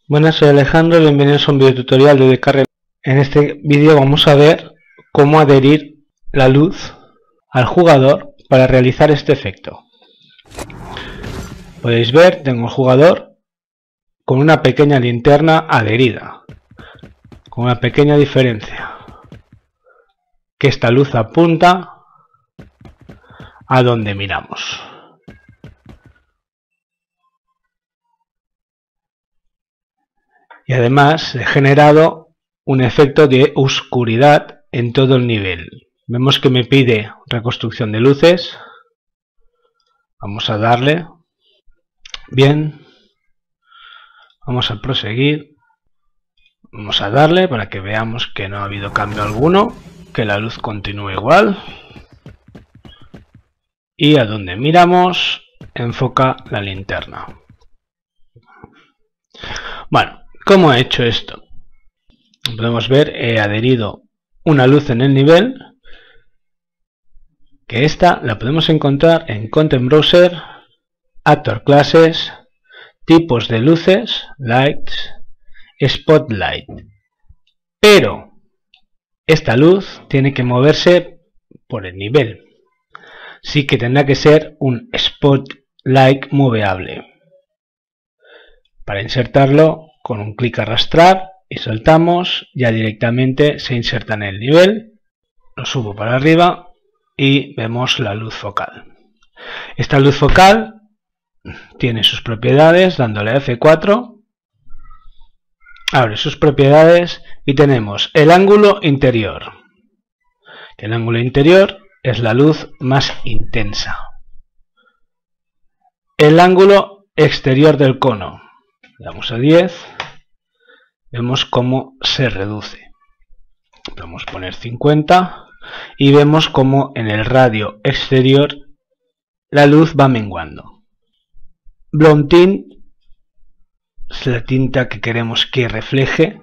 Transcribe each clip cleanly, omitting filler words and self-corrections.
Buenas, soy Alejandro, bienvenidos a un video tutorial de Decarrel. En este vídeo vamos a ver cómo adherir la luz al jugador para realizar este efecto. Podéis ver, tengo el jugador con una pequeña linterna adherida, con una pequeña diferencia, que esta luz apunta a donde miramos. Y además he generado un efecto de oscuridad en todo el nivel. Vemos que me pide reconstrucción de luces. Vamos a darle. Bien. Vamos a proseguir. Vamos a darle para que veamos que no ha habido cambio alguno. Que la luz continúe igual. Y a donde miramos enfoca la linterna. Bueno. ¿Cómo he hecho esto? Podemos ver, he adherido una luz en el nivel, que esta la podemos encontrar en Content Browser, Actor Classes, tipos de luces, Lights, Spotlight. Pero esta luz tiene que moverse por el nivel. Sí que tendrá que ser un Spotlight moveable. Para insertarlo, con un clic arrastrar y soltamos, ya directamente se inserta en el nivel. Lo subo para arriba y vemos la luz focal. Esta luz focal tiene sus propiedades, dándole a F4 abre sus propiedades y tenemos el ángulo interior. El ángulo interior es la luz más intensa. El ángulo exterior del cono, le damos a 10. Vemos cómo se reduce. Podemos poner 50 y vemos cómo en el radio exterior la luz va menguando. Bloom Tint es la tinta que queremos que refleje,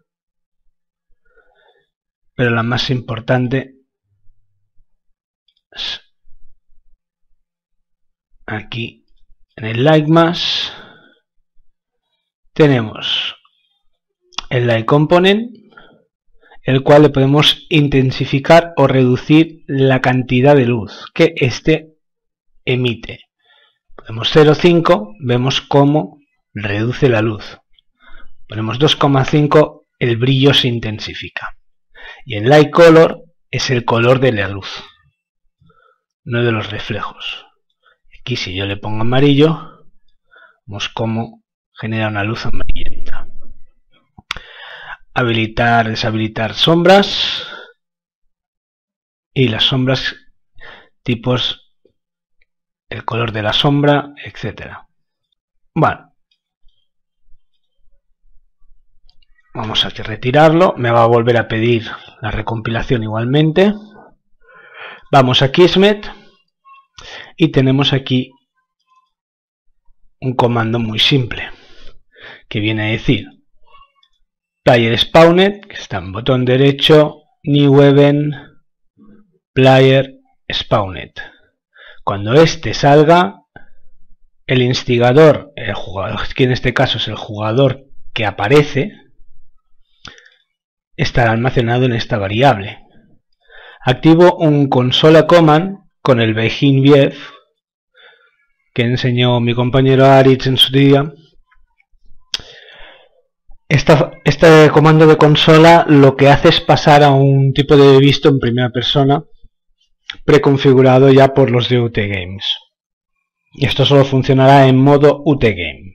pero la más importante es aquí en el Light Mask. Tenemos el Light Component, el cual le podemos intensificar o reducir la cantidad de luz que éste emite. Ponemos 0,5, vemos cómo reduce la luz. Ponemos 2,5, el brillo se intensifica. Y el Light Color es el color de la luz, no de los reflejos. Aquí si yo le pongo amarillo, vemos cómo genera una luz amarillenta. Habilitar, deshabilitar sombras y las sombras, tipos, el color de la sombra, etcétera. Bueno, vamos a retirarlo, me va a volver a pedir la recompilación igualmente. Vamos a Kismet y tenemos aquí un comando muy simple que viene a decir Player Spawned, que está en botón derecho, New Event, Player Spawned. Cuando este salga, el instigador, el jugador, que en este caso es el jugador que aparece, estará almacenado en esta variable. Activo un Consola Command con el Begin View que enseñó mi compañero Aritz en su día. Este comando de consola lo que hace es pasar a un tipo de visto en primera persona preconfigurado ya por los de UT Games. Y esto solo funcionará en modo UT Game.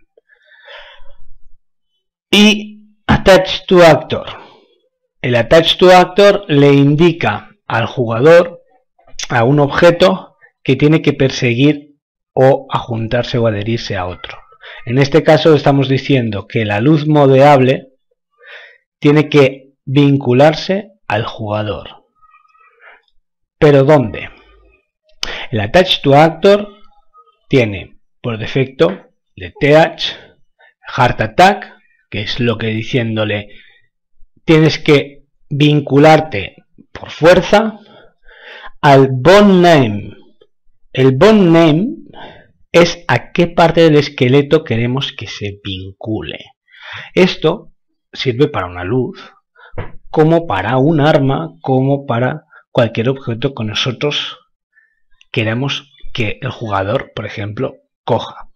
Y Attach to Actor. El Attach to Actor le indica al jugador a un objeto que tiene que perseguir o adjuntarse o adherirse a otro. En este caso estamos diciendo que la luz modeable tiene que vincularse al jugador. ¿Pero dónde? El Attach to Actor tiene por defecto Detach, Heart Attack, que es lo que diciéndole tienes que vincularte por fuerza al Bond Name. El Bond Name es a qué parte del esqueleto queremos que se vincule. Esto sirve para una luz, como para un arma, como para cualquier objeto que nosotros queremos que el jugador, por ejemplo, coja.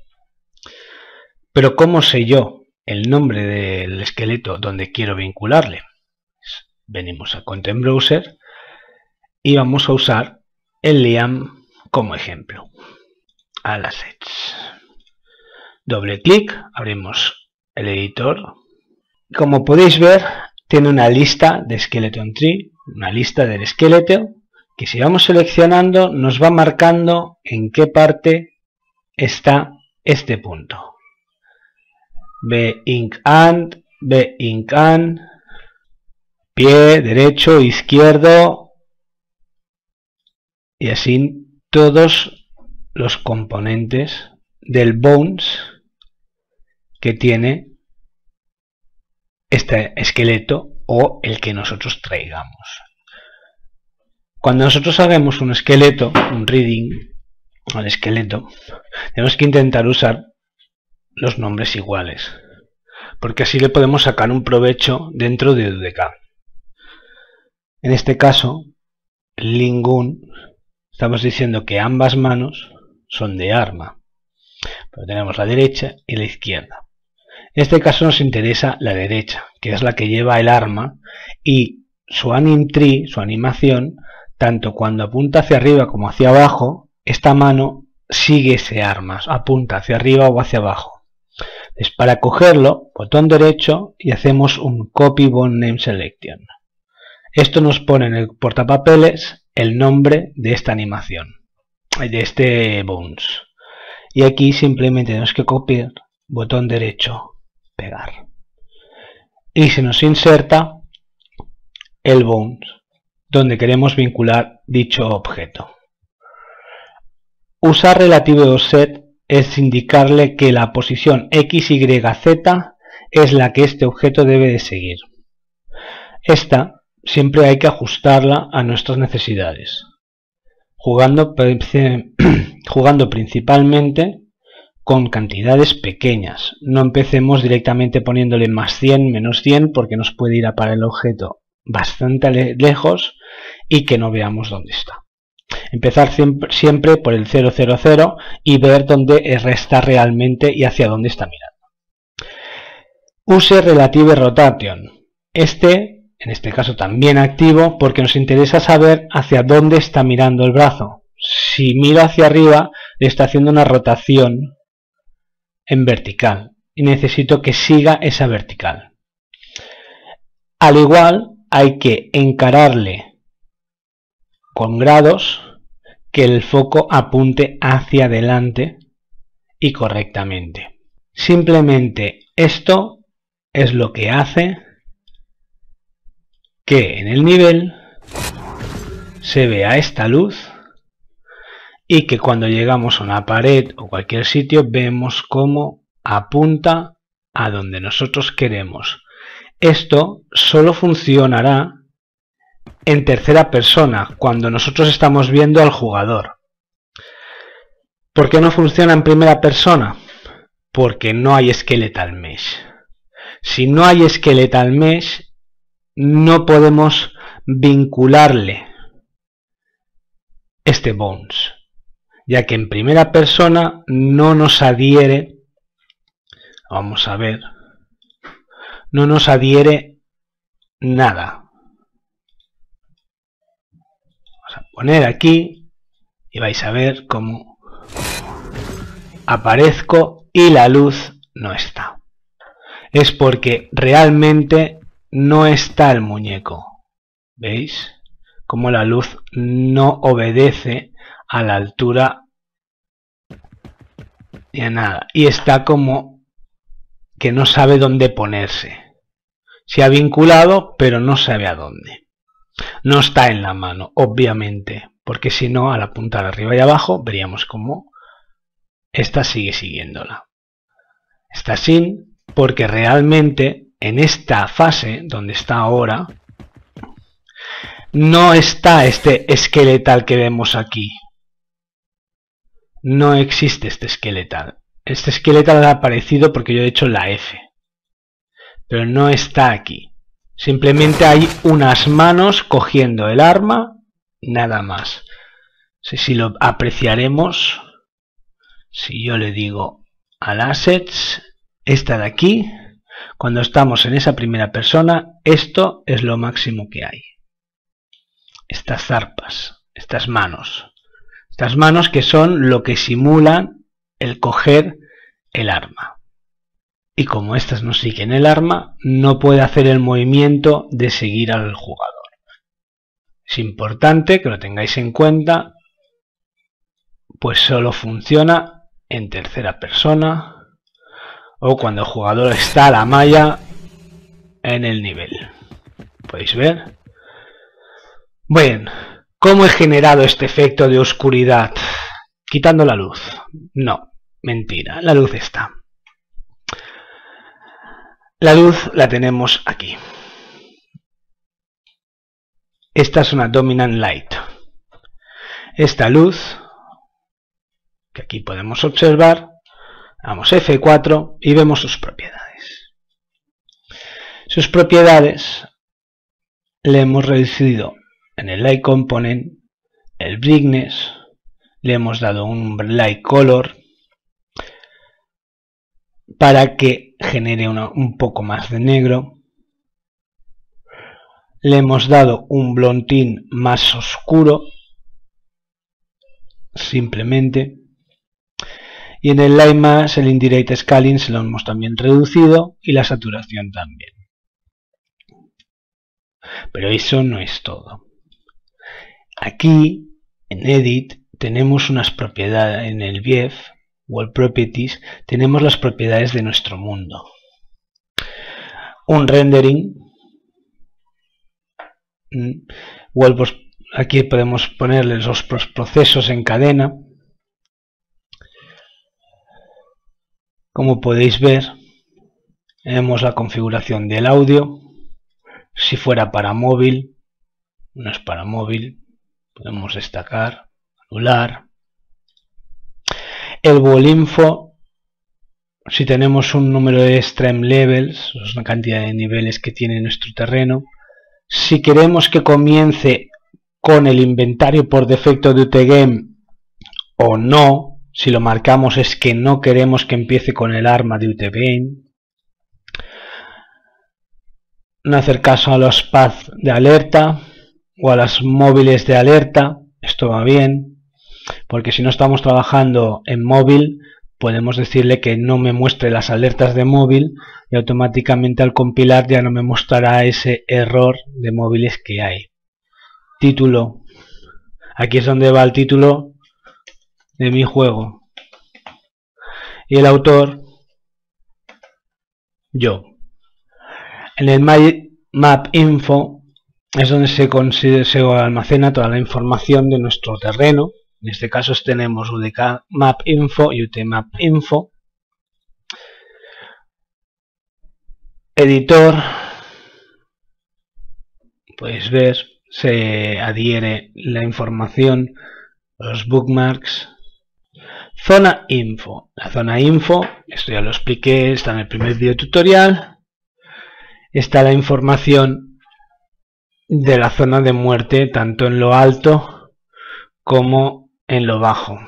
Pero ¿cómo sé yo el nombre del esqueleto donde quiero vincularle? Venimos a Content Browser y vamos a usar el Liam como ejemplo. Al Assets. Doble clic, abrimos el editor. Como podéis ver, tiene una lista de Skeleton Tree, una lista del esqueleto, que si vamos seleccionando nos va marcando en qué parte está este punto. B, Inc, and, B, Inc, and, pie, derecho, izquierdo, y así todos los componentes del Bones que tiene este esqueleto o el que nosotros traigamos. Cuando nosotros hagamos un esqueleto, un reading al esqueleto, tenemos que intentar usar los nombres iguales, porque así le podemos sacar un provecho dentro de UDK. En este caso, Lingun, estamos diciendo que ambas manos son de arma, pero tenemos la derecha y la izquierda. En este caso nos interesa la derecha, que es la que lleva el arma, y su anim tree, su animación, tanto cuando apunta hacia arriba como hacia abajo, esta mano sigue ese arma, apunta hacia arriba o hacia abajo. Entonces, para cogerlo, botón derecho y hacemos un Copy Bone Name Selection. Esto nos pone en el portapapeles el nombre de esta animación, de este Bones. Y aquí simplemente tenemos que copiar, botón derecho, pegar. Y se nos inserta el Bones, donde queremos vincular dicho objeto. Usar Relative Offset es indicarle que la posición X, Y, Z es la que este objeto debe de seguir. Esta siempre hay que ajustarla a nuestras necesidades, jugando principalmente con cantidades pequeñas. No empecemos directamente poniéndole más 100, menos 100, porque nos puede ir a parar el objeto bastante lejos y que no veamos dónde está. Empezar siempre por el 000 y ver dónde está realmente y hacia dónde está mirando. Use Relative Rotation. En este caso también activo, porque nos interesa saber hacia dónde está mirando el brazo. Si mira hacia arriba, le está haciendo una rotación en vertical y necesito que siga esa vertical. Al igual, hay que encararle con grados que el foco apunte hacia adelante y correctamente. Simplemente esto es lo que hace que en el nivel se vea esta luz y que cuando llegamos a una pared o cualquier sitio vemos cómo apunta a donde nosotros queremos. Esto solo funcionará en tercera persona, cuando nosotros estamos viendo al jugador. ¿Por qué no funciona en primera persona? Porque no hay Skeletal Mesh. Si no hay Skeletal Mesh, no podemos vincularle este Bones, ya que en primera persona no nos adhiere, vamos a ver, no nos adhiere nada. Vamos a poner aquí y vais a ver cómo aparezco y la luz no está. Es porque realmente no está el muñeco. ¿Veis? Como la luz no obedece a la altura ni a nada. Y está como que no sabe dónde ponerse. Se ha vinculado, pero no sabe a dónde. No está en la mano, obviamente, porque si no, al apuntar arriba y abajo, veríamos cómo esta sigue siguiéndola. Está sin, porque realmente en esta fase, donde está ahora, no está este esqueletal que vemos aquí. No existe este esqueletal. Este esqueletal ha aparecido porque yo he hecho la F. pero no está aquí. Simplemente hay unas manos cogiendo el arma, nada más. Si lo apreciaremos, si yo le digo al assets, esta de aquí, cuando estamos en esa primera persona, esto es lo máximo que hay. Estas zarpas, estas manos que son lo que simulan el coger el arma. Y como estas no siguen el arma, no puede hacer el movimiento de seguir al jugador. Es importante que lo tengáis en cuenta, pues solo funciona en tercera persona o cuando el jugador está a la malla en el nivel. ¿Podéis ver? Bien, ¿cómo he generado este efecto de oscuridad? ¿Quitando la luz? No, mentira, la luz está. La luz la tenemos aquí. Esta es una Dominant Light. Esta luz, que aquí podemos observar, damos F4 y vemos sus propiedades. Sus propiedades le hemos reducido en el Light Component, el Brightness, le hemos dado un Light Color para que genere un poco más de negro. Le hemos dado un Blonding más oscuro, simplemente. Y en el Light Mask, el Indirect Scaling se lo hemos también reducido y la saturación también. Pero eso no es todo. Aquí, en Edit, tenemos unas propiedades en el VIEF, World Properties, tenemos las propiedades de nuestro mundo. Un rendering. Aquí podemos ponerle los procesos en cadena. Como podéis ver, tenemos la configuración del audio. Si fuera para móvil, no es para móvil, podemos destacar, anular. El Boolinfo, si tenemos un número de Stream Levels, es una cantidad de niveles que tiene nuestro terreno. Si queremos que comience con el inventario por defecto de UTGame o no, si lo marcamos es que no queremos que empiece con el arma de UTGame. No hacer caso a los paths de alerta o a las móviles de alerta, esto va bien. Porque si no estamos trabajando en móvil, podemos decirle que no me muestre las alertas de móvil y automáticamente al compilar ya no me mostrará ese error de móviles que hay. Título. Aquí es donde va el título de mi juego. Y el autor, yo. En el Map Info es donde se almacena toda la información de nuestro terreno. En este caso tenemos UDK Map Info y UTMap Info. Editor, podéis ver, se adhiere la información, los bookmarks. Zona Info. La zona Info, esto ya lo expliqué, está en el primer video tutorial. Está la información de la zona de muerte, tanto en lo alto como en lo bajo.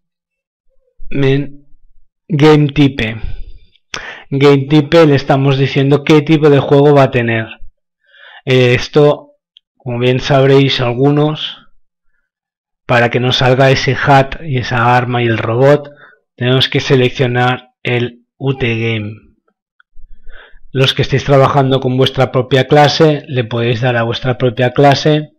Game Type. Game Type le estamos diciendo qué tipo de juego va a tener. Esto, como bien sabréis algunos, para que nos salga ese hat y esa arma y el robot, tenemos que seleccionar el UTGame. Los que estéis trabajando con vuestra propia clase, le podéis dar a vuestra propia clase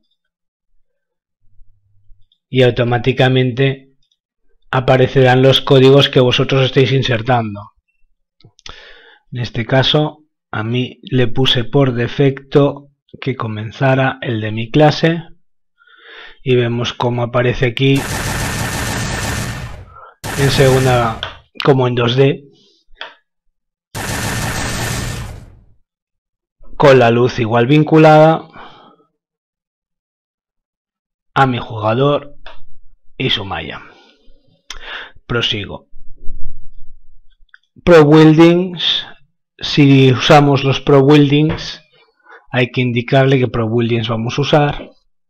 y automáticamente aparecerán los códigos que vosotros estéis insertando. En este caso, a mí le puse por defecto que comenzara el de mi clase y vemos cómo aparece aquí en segunda, como en 2D, con la luz igual vinculada a mi jugador y su malla. Prosigo. Pro Buildings si usamos los ProBuildings, hay que indicarle que ProBuildings vamos a usar.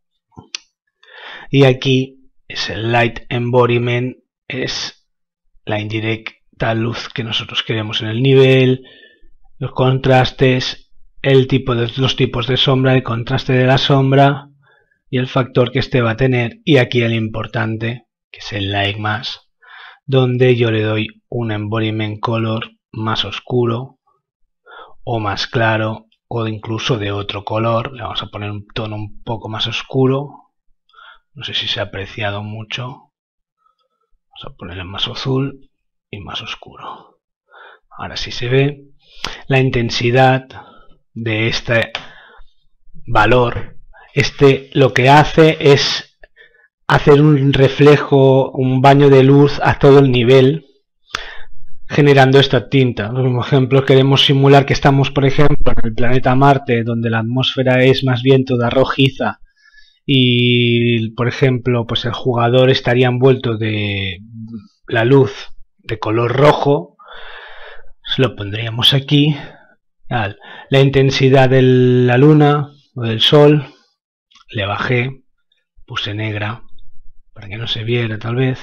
Y aquí es el Light Embodiment, es la indirecta luz que nosotros queremos en el nivel, los contrastes, los tipos de sombra, el contraste de la sombra y el factor que este va a tener. Y aquí el importante, que es el Light Mask, donde yo le doy un Embodiment Color más oscuro o más claro, o incluso de otro color. Le vamos a poner un tono un poco más oscuro. No sé si se ha apreciado mucho. Vamos a ponerle más azul y más oscuro. Ahora sí se ve. La intensidad de este valor, lo que hace es hacer un reflejo, un baño de luz a todo el nivel, generando esta tinta. Por ejemplo, queremos simular que estamos, por ejemplo, en el planeta Marte, donde la atmósfera es más bien toda rojiza y, por ejemplo, pues el jugador estaría envuelto de la luz de color rojo. Lo pondríamos aquí. La intensidad de la luna o del sol le bajé, puse negra para que no se viera tal vez,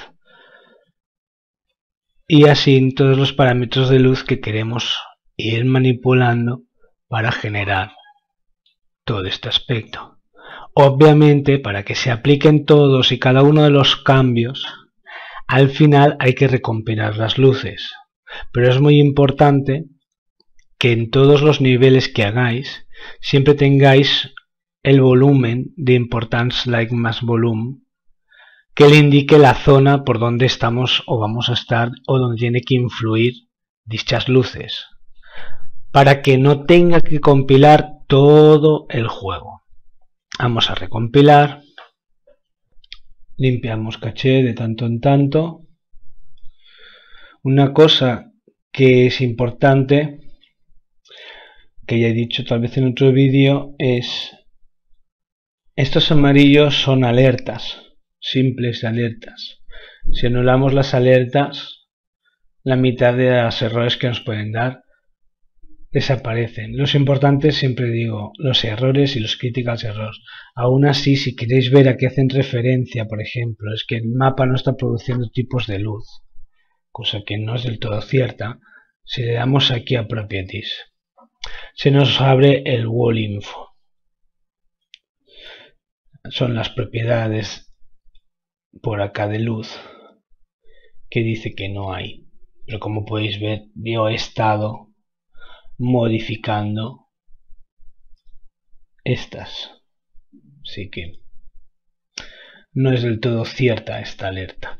y así todos los parámetros de luz que queremos ir manipulando para generar todo este aspecto. Obviamente, para que se apliquen todos y cada uno de los cambios, al final hay que recompilar las luces, pero es muy importante que en todos los niveles que hagáis siempre tengáis el volumen de Importance Light Mask Volume, que le indique la zona por donde estamos o vamos a estar, o donde tiene que influir dichas luces, para que no tenga que compilar todo el juego. Vamos a recompilar, limpiamos caché de tanto en tanto. Una cosa que es importante, que ya he dicho tal vez en otro vídeo, es estos amarillos son alertas, simples alertas. Si anulamos las alertas, la mitad de los errores que nos pueden dar desaparecen. Los importantes, siempre digo, los errores y los critical errors. Aún así, si queréis ver a qué hacen referencia, por ejemplo, es que el mapa no está produciendo tipos de luz, cosa que no es del todo cierta. Si le damos aquí a Properties, se nos abre el Wall Info. Son las propiedades por acá de luz que dice que no hay, pero como podéis ver, yo he estado modificando estas, así que no es del todo cierta esta alerta.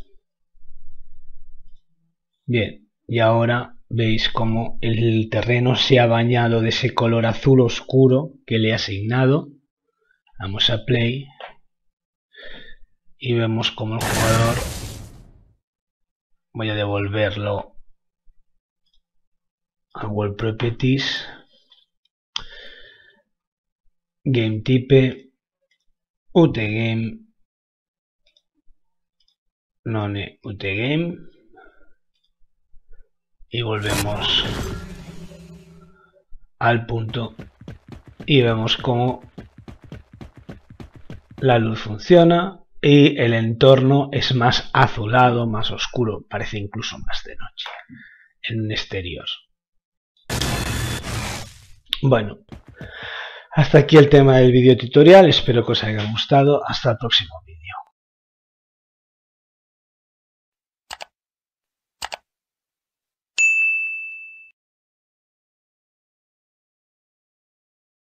Bien, y ahora veis como el terreno se ha bañado de ese color azul oscuro que le he asignado. Vamos a play y vemos como el jugador, voy a devolverlo a World Properties, Game Type, UTGame, None UTGame, y volvemos al punto y vemos como la luz funciona y el entorno es más azulado, más oscuro, parece incluso más de noche en un exterior. Bueno, hasta aquí el tema del vídeo tutorial, espero que os haya gustado, hasta el próximo vídeo.